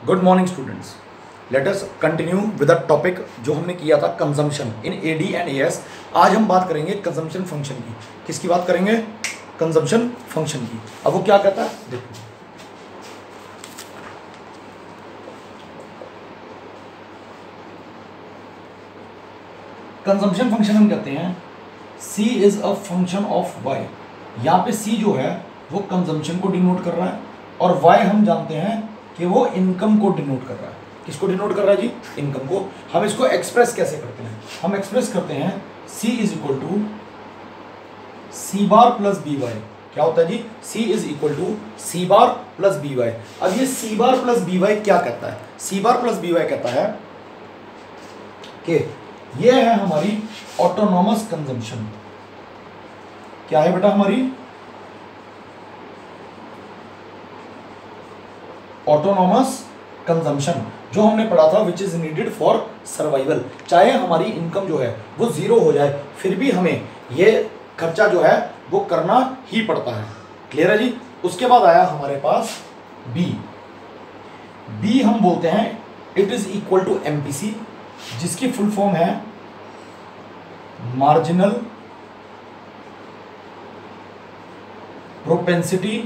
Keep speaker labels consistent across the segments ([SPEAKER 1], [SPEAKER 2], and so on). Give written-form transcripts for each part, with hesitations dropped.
[SPEAKER 1] Good morning students, let us continue with the topic जो हमने किया था consumption in AD and AS. आज हम बात करेंगे कंजम्पशन फंक्शन की। किसकी बात करेंगे? कंजम्पशन फंक्शन की। अब वो क्या कहता है देखो, कंजम्पशन फंक्शन हम कहते हैं C is a function of y। यहाँ पे C जो है वो कंजम्पशन को डिनोट कर रहा है और y हम जानते हैं कि वो इनकम को डिनोट कर रहा है। किसको डिनोट कर रहा है जी? इनकम को। हम इसको एक्सप्रेस कैसे करते हैं? हम एक्सप्रेस करते हैं C is equal to C bar plus B Y. क्या होता है जी? C is equal to C bar plus B Y. अब ये C bar plus B Y क्या कहता है? C bar plus B Y कहता है कि ये है हमारी ऑटोनॉमस कंजम्पशन। क्या है बेटा हमारी? ऑटोनॉमस कंजम्पशन, जो हमने पढ़ा था which is needed for survival. चाहे हमारी इनकम जो है वो जीरो हो जाए फिर भी हमें ये खर्चा जो है वो करना ही पड़ता है। क्लियर है जी? उसके बाद आया हमारे पास बी। बी हम बोलते हैं it is equal to MPC, जिसकी फुल फॉर्म है मार्जिनल प्रोपेंसिटी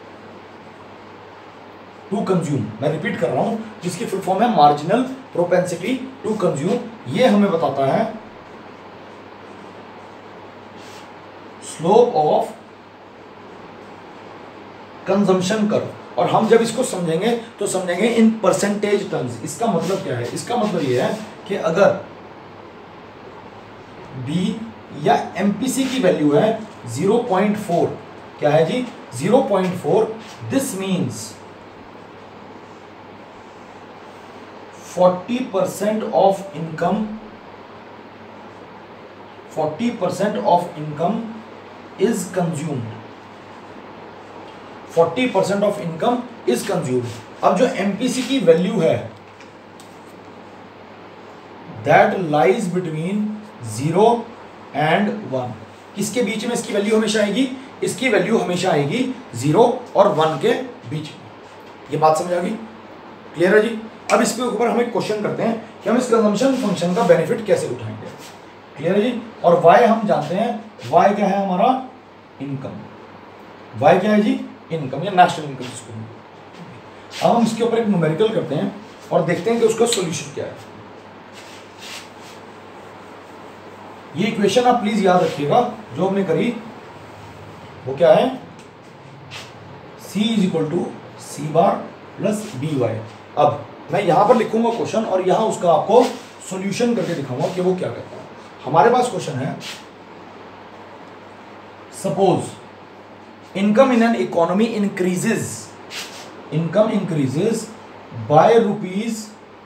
[SPEAKER 1] टू कंज्यूम। मैं रिपीट कर रहा हूं, जिसकी फुल फॉर्म है मार्जिनल प्रोपेंसिटी टू कंज्यूम। ये हमें बताता है स्लोप ऑफ कंजम्पशन कर्व। और हम जब इसको समझेंगे तो समझेंगे इन परसेंटेज टर्म्स। इसका मतलब क्या है? इसका मतलब ये है कि अगर बी या एमपीसी की वैल्यू है 0.4, क्या है जी? 0.4, this means 40% of income, 40% of income is consumed. 40% of income is consumed. अब जो एमपीसी की वैल्यू है दैट लाइज बिटवीन 0 एंड 1। किसके बीच में इसकी वैल्यू हमेशा आएगी? इसकी वैल्यू हमेशा आएगी 0 और 1 के बीच में। ये बात समझ आ गई? क्लियर है जी? अब इसके ऊपर हम एक क्वेश्चन करते हैं कि हम इस कंजम्पशन फंक्शन का बेनिफिट कैसे उठाएंगे। क्लियर है जी? और y हम जानते हैं, y क्या है हमारा? इनकम। y क्या है जी? इनकम या नेशनल इनकम जिसको। अब हम इसके ऊपर एक न्यूमेरिकल करते हैं और देखते हैं कि उसका सॉल्यूशन क्या है। ये इक्वेशन आप प्लीज याद रखिएगा जो हमने करी, वो क्या है? C is equal to C bar plus B Y. अब मैं यहां पर लिखूंगा क्वेश्चन और यहां उसका आपको सॉल्यूशन करके दिखाऊंगा कि वो क्या कहता है। हमारे पास क्वेश्चन है, suppose income in an economy increases, income increases by rupees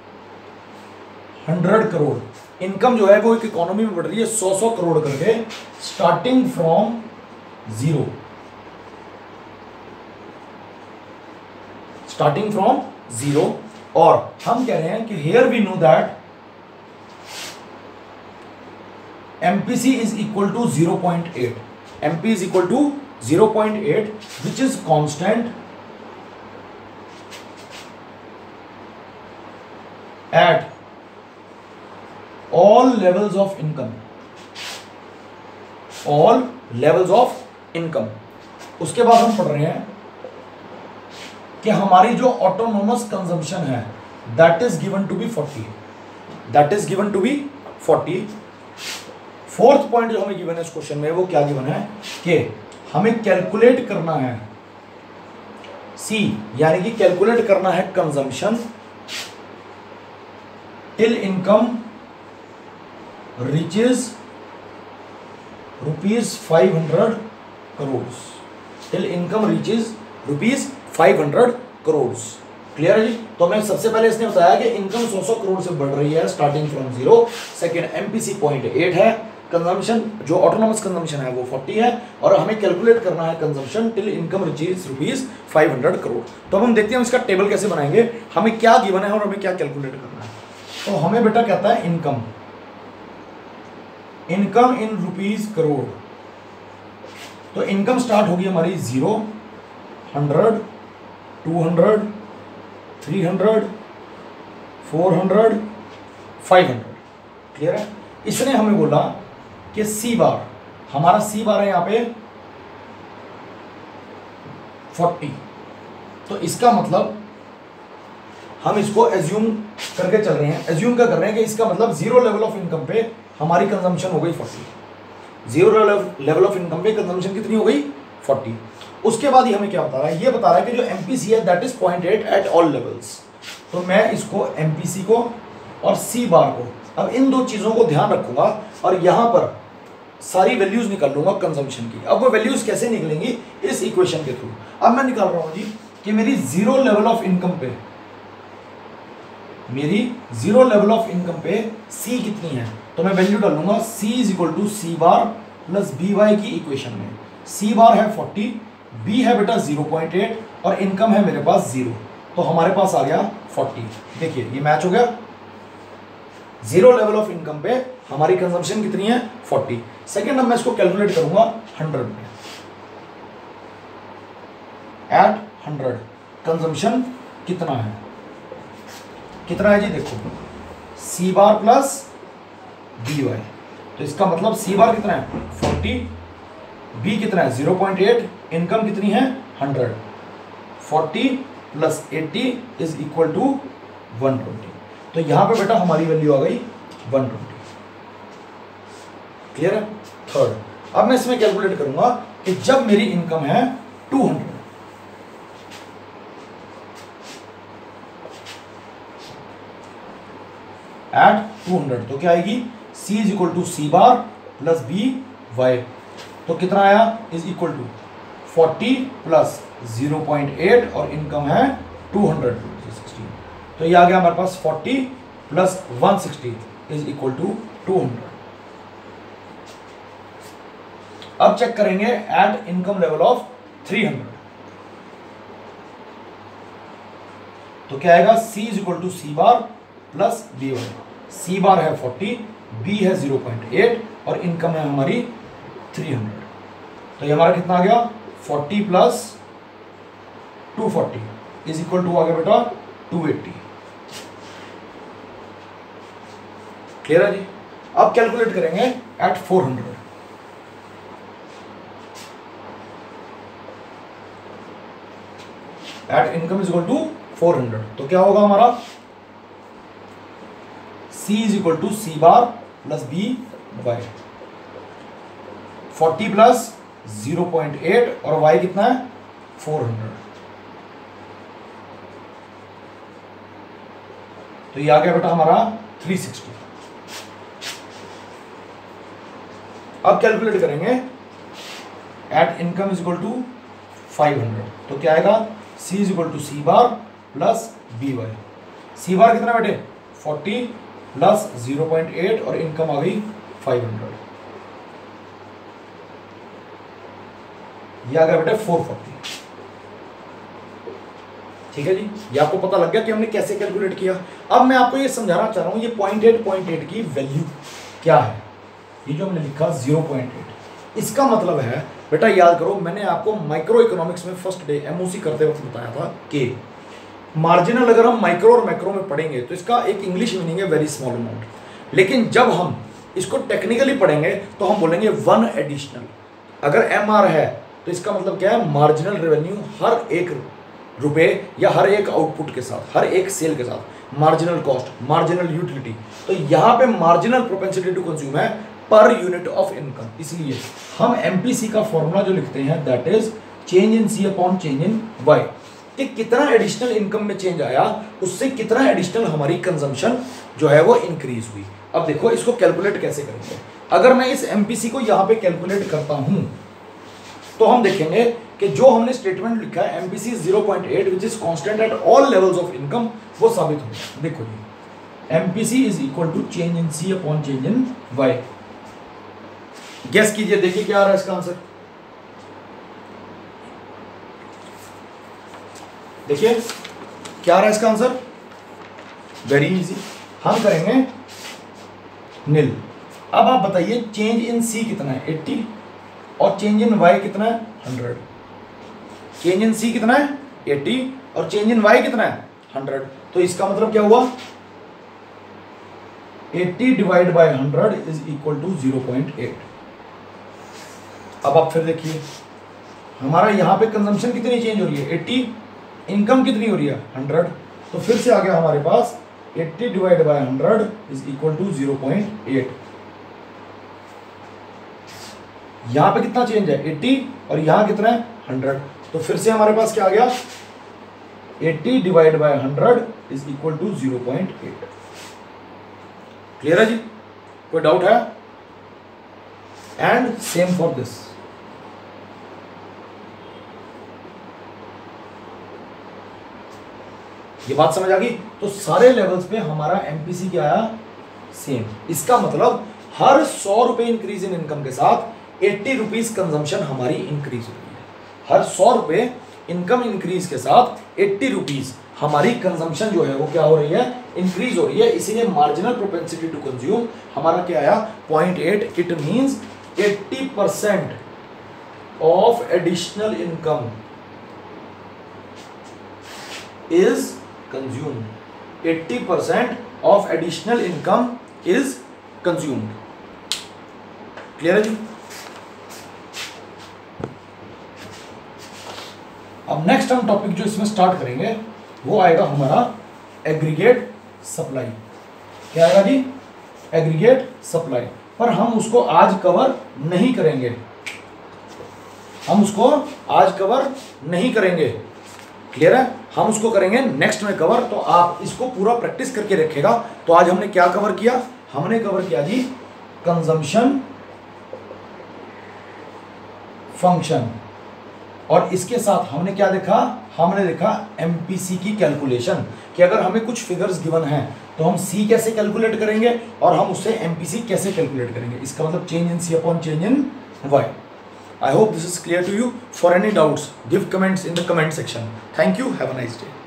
[SPEAKER 1] 100 crore. Income जो है वो एक इकोनॉमी में बढ़ रही है 100 करोड़ करके, स्टार्टिंग फ्रॉम 0, स्टार्टिंग फ्रॉम 0। और हम कह रहे हैं कि here we know that MPC is equal to 0.8, MP is equal to 0.8 which is constant at all levels of income, all levels of income। उसके बाद हम पढ़ रहे हैं कि हमारी जो ऑटोनोमस कंजम्पशन है that is given to be 40, that is given to be 40। Fourth point जो हमें गिवन है इस क्वेश्चन में, वो क्या गिवन है कि हमें कैलकुलेट करना है C, यानी कि कैलकुलेट करना है consumption till income reaches ₹500 crore, till income reaches ₹500 crore. Clear है जी? तो हमें सबसे पहले इसने बताया कि इनकम 100 करोड़ से बढ़ रही है स्टार्टिंग फ्रॉम 0। सेकेंड एमपीसी 0.8 है, कंजम्पशन जो ऑटोनॉमस कंजम्पशन है वो 40 है, और हमें कैलकुलेट करना है consumption till income reaches ₹500 crore. तो अब हम देखते हैं इसका टेबल कैसे बनाएंगे, हमें क्या गिवन है और हमें क्या कैलकुलेट करना है। तो हमें बेटा कहता है income, income in rupees crore. तो इनकम स्टार्ट होगी हमारी 0, 100, 200, 300, 400, 500। क्लियर है? इसने हमें बोला कि सी बार, हमारा सी बार है यहाँ पे 40। तो इसका मतलब हम इसको एज्यूम करके चल रहे हैं, एज्यूम क्या कर रहे हैं कि इसका मतलब जीरो लेवल ऑफ इनकम पे हमारी कंजम्पशन हो गई 40। जीरो लेवल ऑफ इनकम पे कंजम्पशन कितनी हो गई? 40। उसके बाद ये हमें क्या बता रहा है? ये बता रहा है कि जो एमपीसी है that is 0.8 at all levels. तो मैं इसको एमपीसी को और सी बार को, अब इन दो चीज़ों को ध्यान रखूंगा और यहाँ पर सारी वैल्यूज निकाल लूंगा कंजम्पशन की। अब वो वैल्यूज कैसे निकलेंगी? इस इक्वेशन के थ्रू। अब मैं निकाल रहा हूँ जी कि मेरी जीरो लेवल ऑफ इनकम पे, मेरी जीरो लेवल ऑफ इनकम पे सी कितनी है? तो मैं वैल्यू डालूंगा C is equal to C bar plus B Y की इक्वेशन में। सी बार है 40, बी है बेटा 0.8 और इनकम है मेरे पास 0। तो हमारे पास आ गया 40। देखिए ये मैच हो गया। जीरो लेवल ऑफ इनकम पे हमारी कंजम्पशन कितनी है? 40। सेकेंड, अब मैं इसको कैलकुलेट करूंगा 100 में। एट 100 कंजम्पशन कितना है? कितना है जी? देखो C bar plus B Y. तो इसका मतलब सी बार कितना है? 40, बी कितना है? 0.8, इनकम कितनी है? 100। 40 प्लस 80 इज इक्वल टू 120। तो यहां पे बेटा हमारी वैल्यू आ गई 120। क्लियर है? थर्ड, अब मैं इसमें कैलकुलेट करूंगा कि जब मेरी इनकम है 200, एट 200, तो क्या आएगी? C is equal to C bar plus B Y. तो कितना आया? इज इक्वल टू 40 प्लस 0.8 और इनकम है 200, 16। तो ये आ गया हमारे पास 40 प्लस 160 इज इक्वल टू 200। अब चेक करेंगे एट इनकम लेवल ऑफ 300। तो क्या आएगा? C is equal to C bar plus B Y. C bar है 40, बी है 0.8 और इनकम है हमारी 300। तो ये हमारा कितना आ गया? 40 प्लस 240 इज इक्वल टू आ गया बेटा 280। क्लियर है जी? अब कैलकुलेट करेंगे at 400। At income is equal to 400। तो क्या होगा हमारा? C is equal to C bar plus B Y. 40 plus 0.8 और y कितना है? 400। तो ये आ गया बेटा हमारा 360। अब कैलकुलेट करेंगे at income is equal to 500। तो क्या आएगा? C is equal to C bar plus B Y. C bar कितना बेटे? 40 प्लस 0.8 और इनकम आ गई 500। ये आ गया बेटे 440। ठीक है जी? ये आपको पता लग गया कि हमने कैसे कैलकुलेट किया। अब मैं आपको ये समझाना चाह रहा हूं ये 0.8 की वैल्यू क्या है। ये जो हमने लिखा 0.8, इसका मतलब है बेटा याद करो, मैंने आपको माइक्रो इकोनॉमिक्स में फर्स्ट डे एमओसी करते वक्त बताया था कि मार्जिनल अगर हम माइक्रो और मैक्रो में पढ़ेंगे तो इसका एक इंग्लिश मीनिंग है वेरी स्मॉल अमाउंट। लेकिन जब हम इसको टेक्निकली पढ़ेंगे तो हम बोलेंगे 1 एडिशनल। अगर एमआर है तो इसका मतलब क्या है? मार्जिनल रेवेन्यू हर एक रुपए या हर एक आउटपुट के साथ, हर एक सेल के साथ, मार्जिनल कॉस्ट, मार्जिनल यूटिलिटी। तो यहाँ पे मार्जिनल प्रोपेंसिटी टू कंज्यूम है पर यूनिट ऑफ इनकम। इसलिए हम एमपीसी का फॉर्मूला जो लिखते हैं that is change in C upon change in Y, कि कितना एडिशनल इनकम में चेंज आया उससे कितना एडिशनल हमारी कंजम्पशन जो है वो इंक्रीज हुई। अब देखो इसको कैलकुलेट कैसे करेंगे। अगर मैं इस एमपीसी को यहाँ पे कैलकुलेट करता हूं तो हम देखेंगे कि जो हमने स्टेटमेंट लिखा है MPC 0.8 which is constant at all levels of income, वो साबित हो गया। देखो जी, MPC is equal to change in C upon change in Y. Guess कीजिए, देखिए क्या आ रहा है इसका आंसर। देखिए क्या आ रहा है इसका आंसर, वेरी इजी। हम करेंगे नील। अब आप बताइए चेंज इन सी कितना है? 80 और चेंज इन वाई कितना है? 100। चेंज इन सी कितना है? 80 और चेंज इन वाई कितना है? 100। तो इसका मतलब क्या हुआ? 80 divide by 100 is equal to 0.8। अब आप फिर देखिए हमारा यहाँ पे कंजम्पशन कितनी चेंज हो रही है 80, इनकम कितनी हो रही है 100, तो फिर से आ गया हमारे पास 80 divide by 100 is equal to 0.8। यहाँ पे कितना चेंज है 80 और यहाँ कितना है 100, तो फिर से हमारे पास क्या आ गया 80 divide by 100 is equal to 0.8। Clear है जी, कोई डाउट है? And same for this. ये बात समझ आ गई? तो सारे लेवल्स पे हमारा एमपीसी क्या आया सेम। इसका मतलब हर 100 रुपए इंक्रीज इन इनकम के साथ 80 रुपीज कंजम्पशन हमारी इंक्रीज हो रही है। हर 100 रुपए इनकम इंक्रीज के साथ 80 रुपीज हमारी कंजम्पशन जो है वो क्या हो रही है इंक्रीज हो रही है। इसीलिए मार्जिनल प्रोपेंसिटी टू कंज्यूम हमारा क्या आया 0.8। It means 80% of additional income is consumed. 80% of additional income is consumed. Clear है जी? अब नेक्स्ट हम टॉपिक जो इसमें स्टार्ट करेंगे वो आएगा हमारा एग्रीगेट सप्लाई। क्या आएगा जी? Aggregate supply. पर हम उसको आज कवर नहीं करेंगे, हम उसको आज कवर नहीं करेंगे। क्लियर है? हम उसको करेंगे नेक्स्ट में कवर। तो आप इसको पूरा प्रैक्टिस करके रखेगा। तो आज हमने क्या कवर किया? हमने कवर किया जी कंजम्पशन फंक्शन, और इसके साथ हमने क्या देखा? हमने देखा एमपीसी की कैलकुलेशन, कि अगर हमें कुछ फिगर्स गिवन हैं तो हम सी कैसे कैलकुलेट करेंगे और हम उससे एमपीसी कैसे कैलकुलेट करेंगे। इसका मतलब change in C upon change in Y. I hope this is clear to you. For any doubts, give comments in the comment section. Thank you. Have a nice day.